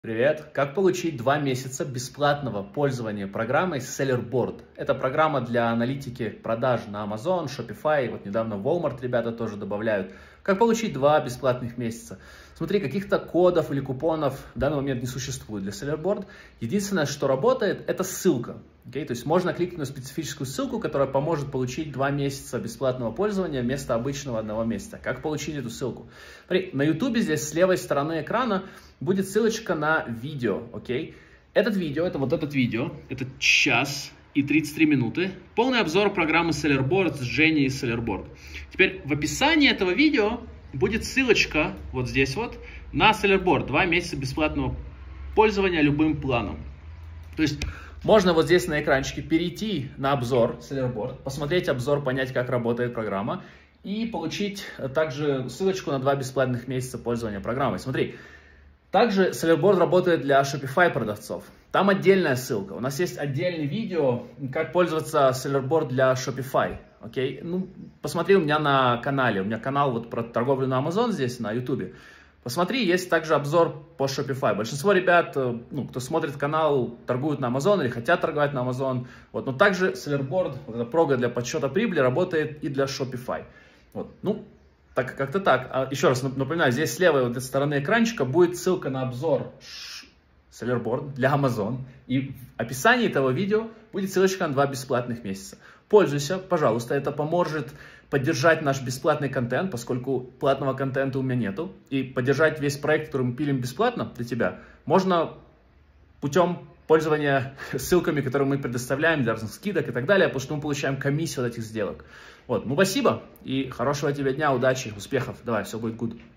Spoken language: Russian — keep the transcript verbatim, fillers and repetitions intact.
Привет! Как получить два месяца бесплатного пользования программой Sellerboard? Это программа для аналитики продаж на Amazon, Shopify, вот недавно Walmart ребята тоже добавляют. Как получить два бесплатных месяца? Смотри, каких-то кодов или купонов в данный момент не существует для Sellerboard. Единственное, что работает, это ссылка. Okay? То есть можно кликнуть на специфическую ссылку, которая поможет получить два месяца бесплатного пользования вместо обычного одного месяца. Как получить эту ссылку? Смотри, на YouTube здесь с левой стороны экрана будет ссылочка на видео. Okay? Этот видео, это вот этот видео, это час и тридцать три минуты. Полный обзор программы Sellerboard с Женей из Sellerboard. Теперь в описании этого видео будет ссылочка вот здесь вот на Sellerboard. Два месяца бесплатного пользования любым планом. То есть можно вот здесь на экранчике перейти на обзор Sellerboard, посмотреть обзор, понять, как работает программа и получить также ссылочку на два бесплатных месяца пользования программой. Смотри, также Sellerboard работает для Shopify продавцов. Там отдельная ссылка. У нас есть отдельное видео, как пользоваться Sellerboard для Shopify. Окей? Ну, посмотри у меня на канале. У меня канал вот про торговлю на Amazon здесь, на YouTube. Посмотри, есть также обзор по Shopify. Большинство ребят, ну, кто смотрит канал, торгуют на Amazon или хотят торговать на Amazon. Вот. Но также Sellerboard, вот эта прога для подсчета прибыли, работает и для Shopify. Вот. Ну, так как-то так. А, еще раз напоминаю, здесь с левой вот этой стороны экранчика будет ссылка на обзор Sellerboard для Amazon. И в описании этого видео будет ссылочка на два бесплатных месяца. Пользуйся, пожалуйста, это поможет поддержать наш бесплатный контент, поскольку платного контента у меня нету. И поддержать весь проект, который мы пилим бесплатно для тебя, можно путем пользования ссылками, которые мы предоставляем для разных скидок и так далее, потому что мы получаем комиссию от этих сделок. Вот, ну спасибо и хорошего тебе дня, удачи, успехов. Давай, все будет good.